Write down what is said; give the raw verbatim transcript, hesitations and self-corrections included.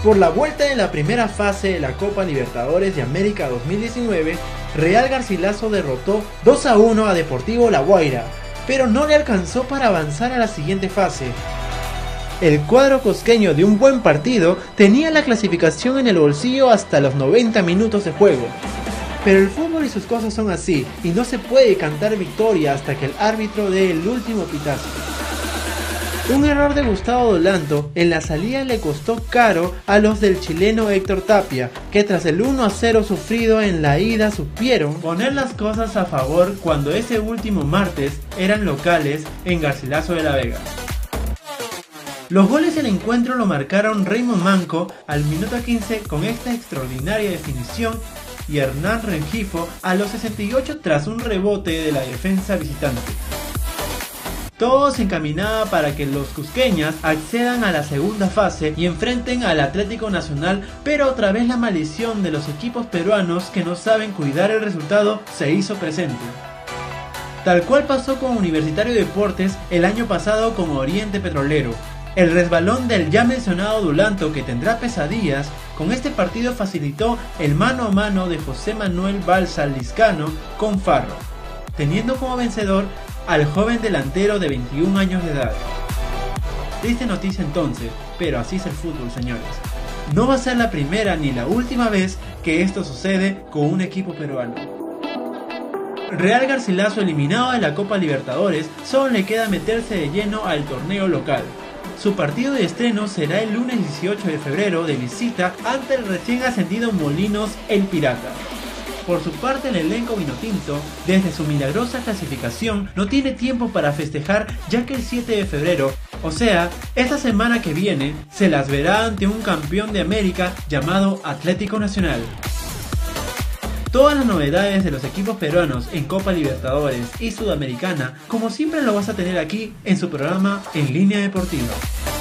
Por la vuelta en la primera fase de la Copa Libertadores de América dos mil diecinueve, Real Garcilaso derrotó dos a uno a Deportivo La Guaira, pero no le alcanzó para avanzar a la siguiente fase. El cuadro cusqueño de un buen partido tenía la clasificación en el bolsillo hasta los noventa minutos de juego. Pero el fútbol y sus cosas son así, y no se puede cantar victoria hasta que el árbitro dé el último pitazo. Un error de Gustavo Dolanto en la salida le costó caro a los del chileno Héctor Tapia, que tras el uno a cero sufrido en la ida supieron poner las cosas a favor cuando ese último martes eran locales en Garcilaso de la Vega. Los goles del encuentro lo marcaron Raymond Manco al minuto quince con esta extraordinaria definición y Hernán Rengifo a los sesenta y ocho tras un rebote de la defensa visitante. Todo se encaminaba para que los cusqueñas accedan a la segunda fase y enfrenten al Atlético Nacional, pero otra vez la maldición de los equipos peruanos que no saben cuidar el resultado se hizo presente. Tal cual pasó con Universitario Deportes el año pasado con Oriente Petrolero. El resbalón del ya mencionado Dolanto, que tendrá pesadillas, con este partido facilitó el mano a mano de José Manuel Balsa Liscano con Farro, teniendo como vencedor al joven delantero de veintiún años de edad. Triste noticia entonces, pero así es el fútbol, señores. No va a ser la primera ni la última vez que esto sucede con un equipo peruano. Real Garcilaso, eliminado de la Copa Libertadores, solo le queda meterse de lleno al torneo local. Su partido de estreno será el lunes dieciocho de febrero de visita ante el recién ascendido Molinos El Pirata. Por su parte, el elenco vinotinto, desde su milagrosa clasificación, no tiene tiempo para festejar, ya que el siete de febrero, o sea, esta semana que viene, se las verá ante un campeón de América llamado Atlético Nacional. Todas las novedades de los equipos peruanos en Copa Libertadores y Sudamericana, como siempre lo vas a tener aquí en su programa En Línea Deportiva.